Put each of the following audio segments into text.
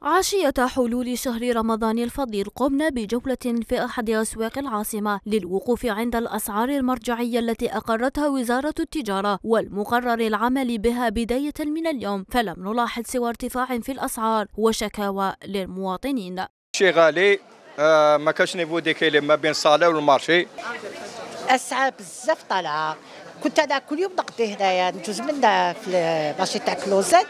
عشية حلول شهر رمضان الفضيل قمنا بجولة في أحد أسواق العاصمة للوقوف عند الأسعار المرجعية التي أقرتها وزارة التجارة والمقرر العمل بها بداية من اليوم، فلم نلاحظ سوى ارتفاع في الأسعار وشكاوى للمواطنين. شيء غالي، ما كاش نيفو ديكيلي ما بين الصالة والمارشي. أسعار بزاف طالعة. كنت أنا كل يوم نقضي هنايا ندوز منا في المارشي تاع كلوزان.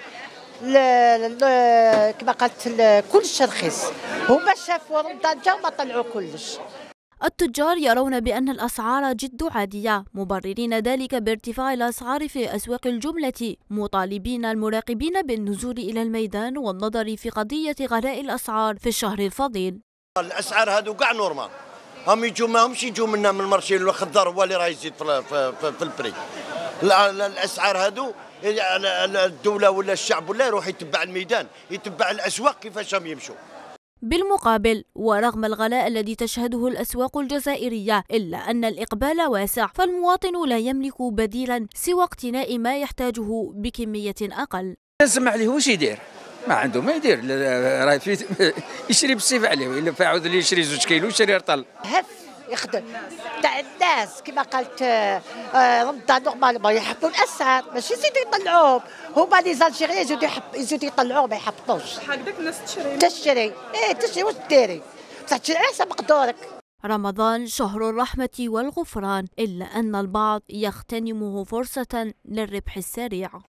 كما قالت كلش رخيص، هما شافوا رمضان جا وما طلعوا كلش. التجار يرون بأن الأسعار جد عادية، مبررين ذلك بارتفاع الأسعار في أسواق الجملة، مطالبين المراقبين بالنزول إلى الميدان والنظر في قضية غلاء الأسعار في الشهر الفضيل. الأسعار هذو كاع نورمال، هم يجوا ماهمش يجوا منا من المارشي الخضار هو اللي راه يزيد في البري. الأسعار هذو الدولة ولا الشعب ولا يروح يتبع الميدان، يتبع الأسواق كيفاش هم يمشوا. بالمقابل، ورغم الغلاء الذي تشهده الأسواق الجزائرية إلا أن الإقبال واسع، فالمواطن لا يملك بديلا سوى اقتناء ما يحتاجه بكمية أقل. نسمع عليه واش يدير؟ ما عنده ما يدير، راه يشري بالسيف عليه، والا فاعود اللي يشري 2 كيلو يشري رطل. يخدم تاع الناس كما قالت رمضان نورمال ما يحطوا الاسعار، ماشي يزيدوا يطلعوهم، هما لي زالجيريين يزيدوا يطلعوهم ما يحبطوش. هكذاك الناس تشري تشري واش ديري؟ بصح تشري على حسب مقدورك. رمضان شهر الرحمة والغفران، إلا أن البعض يغتنمه فرصة للربح السريع.